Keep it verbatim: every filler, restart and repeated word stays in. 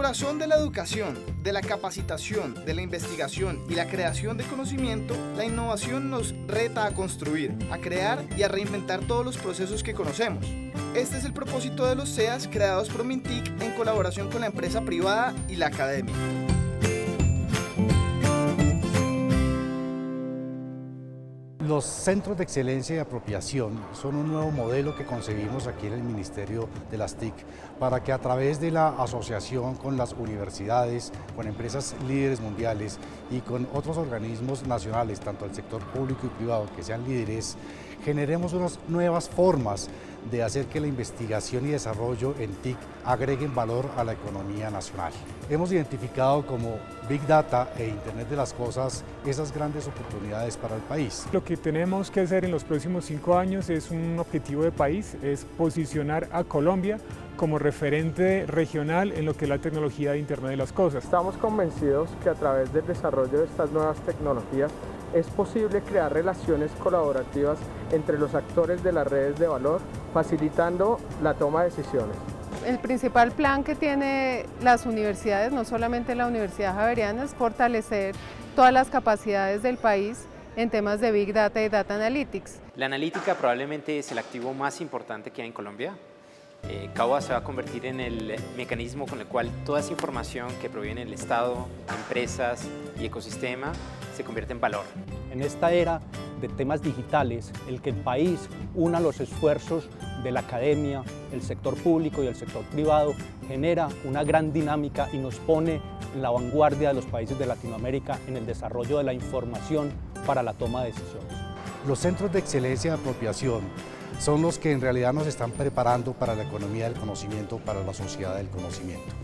corazón de la educación, de la capacitación, de la investigación y la creación de conocimiento, la innovación nos reta a construir, a crear y a reinventar todos los procesos que conocemos. Este es el propósito de los C E As creados por Mintic en colaboración con la empresa privada y la academia. Los centros de excelencia y apropiación son un nuevo modelo que concebimos aquí en el Ministerio de las T I C para que a través de la asociación con las universidades, con empresas líderes mundiales y con otros organismos nacionales, tanto del sector público y privado, que sean líderes, generemos unas nuevas formas de hacer que la investigación y desarrollo en T I C agreguen valor a la economía nacional. Hemos identificado como Big Data e Internet de las Cosas esas grandes oportunidades para el país. Lo que tenemos que hacer en los próximos cinco años es un objetivo de país, es posicionar a Colombia como referente regional en lo que es la tecnología de Internet de las Cosas. Estamos convencidos que a través del desarrollo de estas nuevas tecnologías es posible crear relaciones colaborativas entre los actores de las redes de valor, facilitando la toma de decisiones. El principal plan que tienen las universidades, no solamente la Universidad Javeriana, es fortalecer todas las capacidades del país en temas de Big Data y Data Analytics. La analítica probablemente es el activo más importante que hay en Colombia. Eh, CAUA se va a convertir en el mecanismo con el cual toda esa información que proviene del Estado, empresas y ecosistema se convierte en valor. En esta era de temas digitales, el que el país una los esfuerzos de la academia, el sector público y el sector privado genera una gran dinámica y nos pone en la vanguardia de los países de Latinoamérica en el desarrollo de la información para la toma de decisiones. Los centros de excelencia de apropiación son los que en realidad nos están preparando para la economía del conocimiento, para la sociedad del conocimiento.